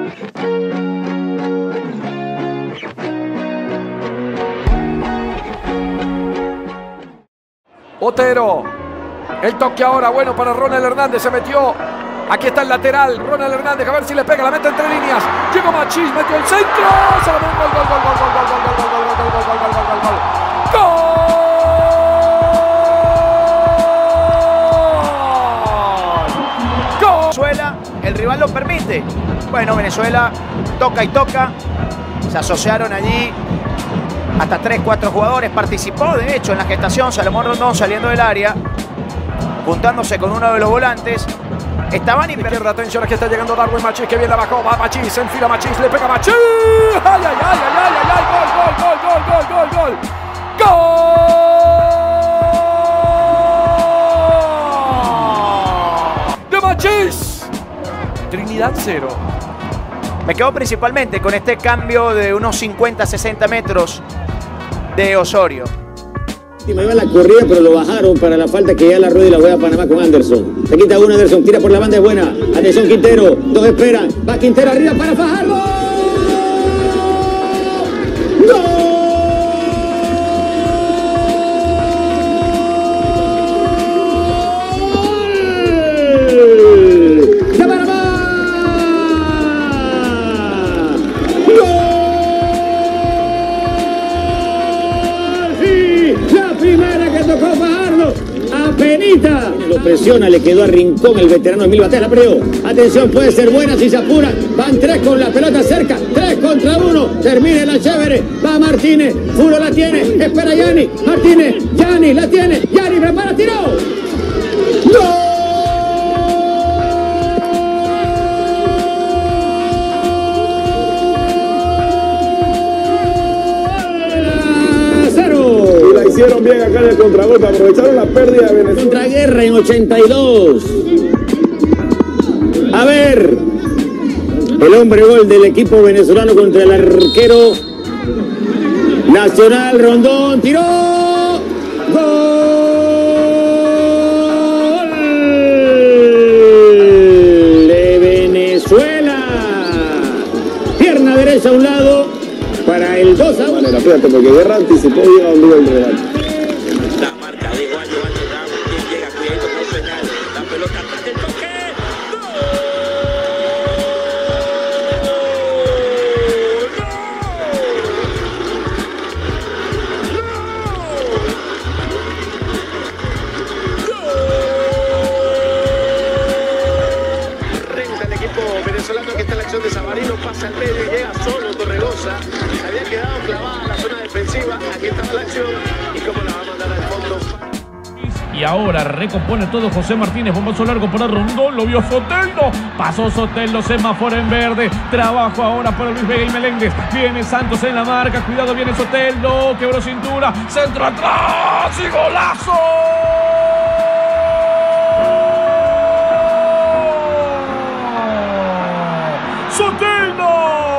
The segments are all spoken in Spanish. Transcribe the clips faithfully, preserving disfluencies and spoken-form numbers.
Otero, el toque ahora bueno para Ronald Hernández, se metió, aquí está el lateral, Ronald Hernández, a ver si le pega, la mete entre líneas, llegó Machís, metió el centro, se lo metió, gol, gol, gol, gol, gol, gol, gol, gol, gol, gol, gol, gol, gol, gol, gol, Venezuela, el rival lo permite. Bueno, Venezuela toca y toca, se asociaron allí hasta tres, cuatro jugadores, participó de hecho en la gestación Salomón Rondón saliendo del área, juntándose con uno de los volantes. Estaban izquierda, atención, aquí está llegando Darwin Machís, que viene abajo, va Machís, se enfila Machís, le pega Machís, ay, ay, ay, ay, ay, ay, gol, gol, gol, gol, gol, gol, gol, de Machís, Trinidad cero. Me quedo principalmente con este cambio de unos cincuenta, sesenta metros de Osorio. Y me iba la corrida, pero lo bajaron para la falta que ya la rueda y la juega Panamá con Anderson. Se quita uno, Anderson, tira por la banda, es buena. Atención, Quintero, dos esperan. Va Quintero arriba para Fajardo. ¡Gol! ¡De Panamá! Primera que tocó Fajardo, apenita. Lo presiona, le quedó a Rincón el veterano Emil Batea, la perdió. Atención, puede ser buena si se apura. Van tres con la pelota cerca, tres contra uno. Termine la chévere, va Martínez, Furo la tiene, espera Yanni, Martínez, Yanni la tiene, Yanni prepara, tiró. ¡Gol! Hicieron bien acá en el contragolpe, aprovecharon la pérdida de Venezuela. Contraguerra en ochenta y dos. A ver, el hombre gol del equipo venezolano contra el arquero Nacional. Rondón, tiró. Gol de Venezuela. Pierna derecha a un lado para el dos a uno. Fíjate, porque Guerra anticipó bien a un el regalo. La marca de Juan Giovanni Ramos, quien llega cuidado con señal. La pelota atrás del toque. ¡Gol! Renta el equipo venezolano que está en la acción de Sabarino, pasa al medio y llega solo Torregosa. Había quedado clavada en la zona defensiva, aquí estaba la acción y cómo la va a mandar al fondo. Y ahora recompone todo José Martínez, bombazo largo para Rondón, lo vio Soteldo, pasó Soteldo, semáforo en verde, trabajo ahora para Luis Vega y Meléndez, viene Santos en la marca, cuidado, viene Soteldo, quebró cintura, centro atrás y golazo. Soteldo,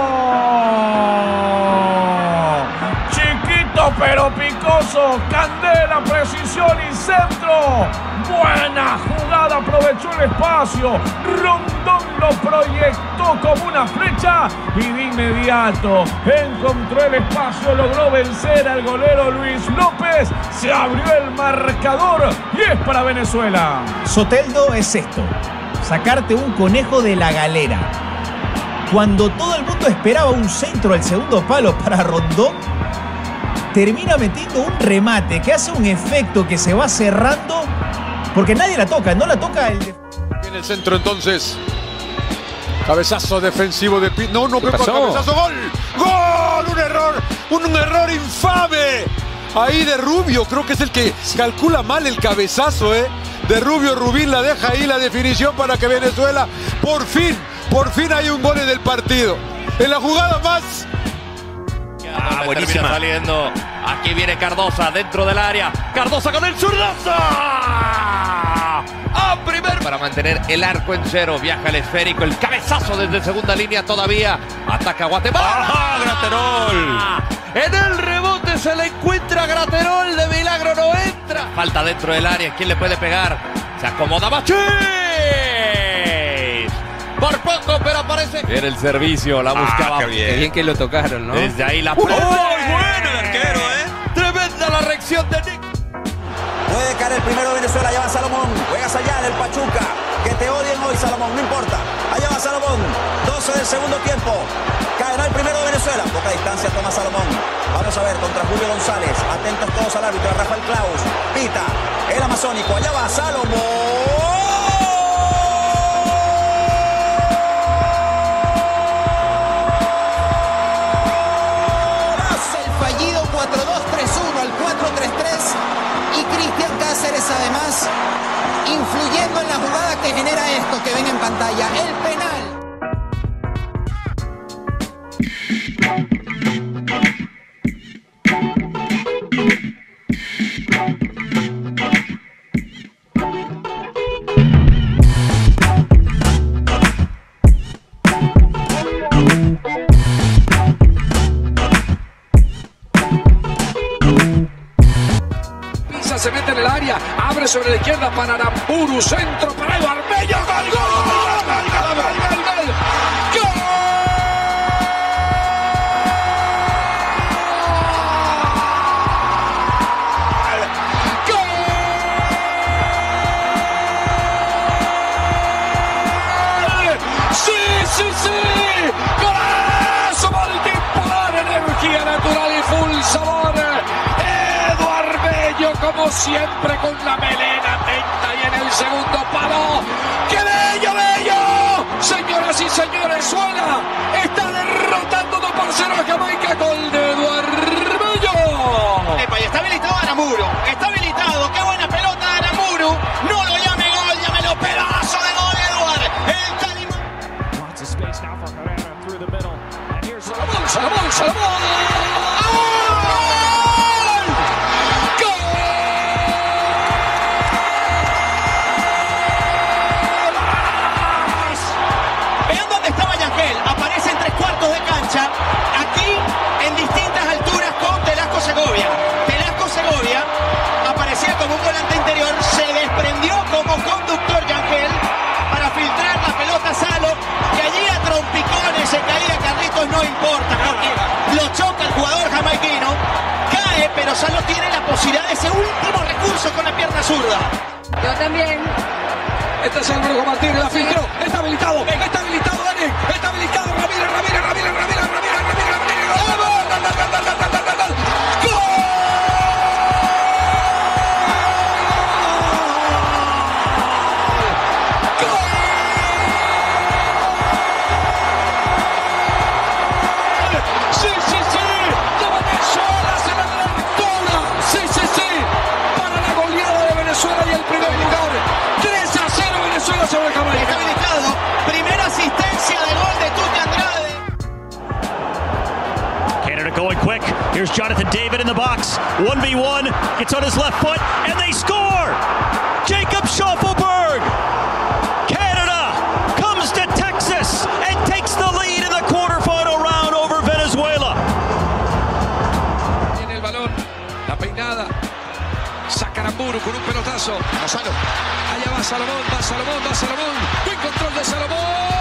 chiquito pero picoso, candela, precisión y centro. Buena jugada, aprovechó el espacio. Rondón lo proyectó como una flecha y de inmediato encontró el espacio, logró vencer al golero Luis López. Se abrió el marcador y es para Venezuela. Soteldo es esto: sacarte un conejo de la galera. Cuando todo el mundo esperaba un centro al segundo palo para Rondón, termina metiendo un remate que hace un efecto que se va cerrando porque nadie la toca, no la toca el... Viene el centro entonces. Cabezazo defensivo de Pit. No, no, ¿qué pasó? Cabezazo, gol. Gol, un error, un, un error infame. Ahí de Rubio, creo que es el que calcula mal el cabezazo, ¿eh? De Rubio, Rubín la deja ahí la definición para que Venezuela, por fin, por fin hay un gol en el partido. En la jugada más... Ah, buenísima. Saliendo. Aquí viene Cardosa dentro del área. Cardosa con el zurdazo. A primer. Para mantener el arco en cero. Viaja el esférico. El cabezazo desde segunda línea todavía. Ataca Guatemala. ¡Ah, Graterol! En el rebote se le encuentra Graterol. De milagro no entra. Falta dentro del área. ¿Quién le puede pegar? Se acomoda Machís. Por poco, pero aparece. Viene el servicio, la buscaba. Ah, qué bien. Qué bien que lo tocaron, ¿no? Desde ahí la... ¡Uy, ¡Muy bueno el arquero, eh! Tremenda la reacción de Nick. Puede caer el primero de Venezuela, allá va Salomón, juegas allá del Pachuca, que te odien hoy Salomón, no importa, allá va Salomón, doce del segundo tiempo, caerá el primero de Venezuela, poca distancia toma Salomón, vamos a ver contra Julio González, atentos todos al árbitro, Rafael Claus, pita, el amazónico, allá va Salomón. cuatro dos tres uno al cuatro tres tres y Cristian Cáceres además influyendo en la jugada que genera esto que ven en pantalla, el penal. Se mete en el área, abre sobre la izquierda para Aramburu, centro para Edu Arbeño, gol, gol, gol, gol, gol, gol, gol, gol, gol, sí, sí, sí, golazo, multipolar, energía natural y full sabor. Como siempre con la melena atenta y en el segundo palo. ¡Qué bello, bello! Señoras y señores, suena. Está derrotando dos por cero a Jamaica, gol de Eduardo Bello. Epa, y está habilitado Aramburu. Está habilitado. ¡Qué buena pelota de Aramburu! No lo llame gol, llámelo pedazo de gol, Eduardo. El Calimán. Salomón, Salomón, Salomón. Aparece en tres cuartos de cancha, aquí en distintas alturas con Telasco Segovia. Telasco Segovia aparecía como un volante interior, se desprendió como conductor Yangel para filtrar la pelota a Salo, que allí a trompicones se caía Carlitos, no importa, porque lo choca el jugador jamaiquino, cae, pero Salo tiene la posibilidad de ese último recurso con la pierna zurda. Yo también. Este es el Brujo Martínez, la filtró, está habilitado, está habilitado Dani, está habilitado Ramírez, Ramírez, Ramírez, Ramírez, Ramírez, Ramírez, Ramírez, ¡gol, gol, gol, gol, gol, gol, gol, gol, gol! ¡Sí, sí, sí! ¡De Venezuela se mete la altura! ¡Sí, sí, sí! Para la goleada de Venezuela y el primer lugar. tres a cero Venezuela sobre Jamaica. Está habilitado. Primera asistencia de gol de Tuti Andrade. Canada going quick. Here's Jonathan David in the box. one v one. Gets on his left foot and they score. Jacob Schaufelberg. Canada comes to Texas and takes the lead in the quarterfinal round over Venezuela. Tiene el balón. La peinada. Saca Aramburu con un pelotazo. Gonzalo. Allá va Salomón, va Salomón, va Salomón. Buen control de Salomón.